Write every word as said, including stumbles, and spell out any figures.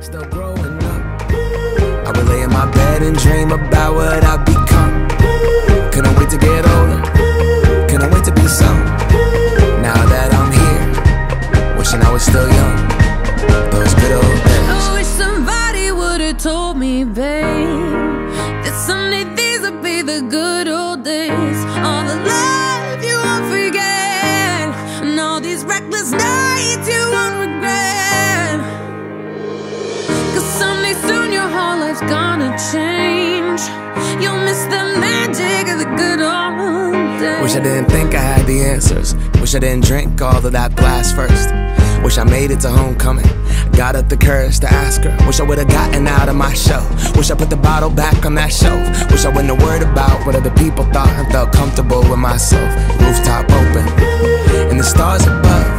Still growing up, I would lay in my bed and dream about what I'd become. Couldn't wait to get older, couldn't wait to be some. Now that I'm here, wishing I was still young. Those good old days. I wish somebody would've told me, babe, that someday these would be the good old days. All the love you won't forget, and all these reckless nights you won't regret. Cause someday soon your whole life's gonna change. You'll miss the magic of the good old days. Wish I didn't think I had the answers. Wish I didn't drink all of that glass first. Wish I made it to homecoming, got up the courage to ask her. Wish I would've gotten out of my shell. Wish I put the bottle back on that shelf. Wish I wouldn't have worried about what other people thought and felt comfortable with myself. Rooftop open, and the stars above.